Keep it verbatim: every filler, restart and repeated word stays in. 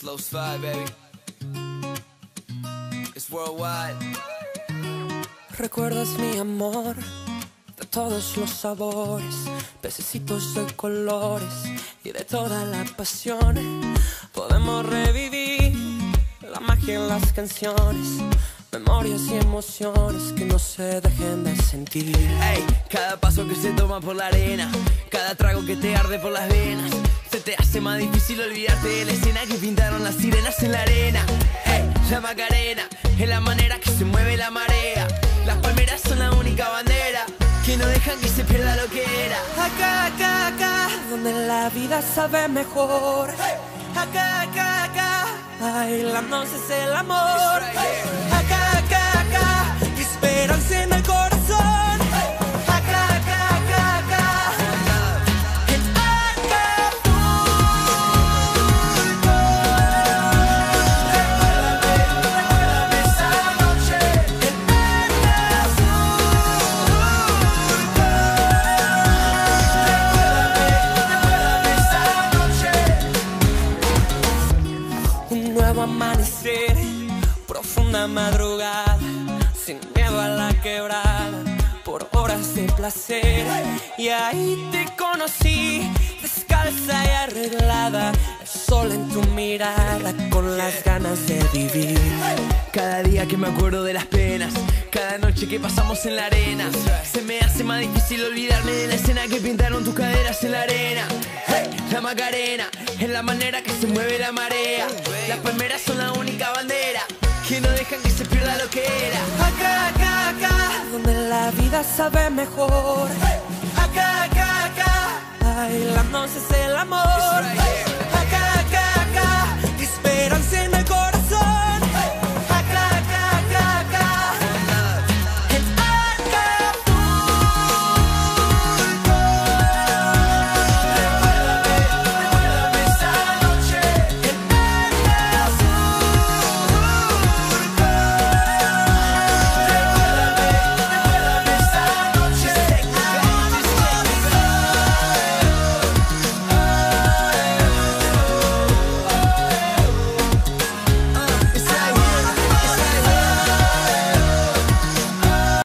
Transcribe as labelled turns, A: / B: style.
A: Slow slide, baby. It's worldwide.
B: Recuerdas mi amor de todos los sabores, pececitos de colores y de toda la pasión. Podemos revivir la magia en las canciones, memorias y emociones que no se dejen de sentir.
A: Ey, cada paso que se toma por la arena, cada trago que te arde por las venas, se te hace más difícil olvidarte de la escena que pintaron las sirenas en la arena. Ey, la Macarena es la manera que se mueve la marea. Las palmeras son la única bandera que no dejan que se pierda lo que era.
B: Acá, acá, acá, donde la vida sabe mejor. Acá, acá, acá, bailándonos es el amor. Acá, acá, acá, esperanza en el corazón. Acá, acá, acá, acá, en Acapulco. Recuérdame esa noche en Acapulco. Recuérdame, recuérdame esa noche. Un nuevo amanecer, profunda madrugada, sin miedo a la quebrada, por horas de placer. Y ahí te conocí, descalza y arreglada, el sol en tu mirada, con las ganas de vivir.
A: Cada día que me acuerdo de las penas, cada noche que pasamos en la arena, se me hace más difícil olvidarme de la escena que pintaron tus caderas en la arena. Hey, la Macarena es la manera que se mueve la marea. Las palmeras son la única bandera que no dejan que se pierda lo que era.
B: Acá, acá, acá, donde la vida sabe mejor. Acá, acá, acá, bailándonos es el amor.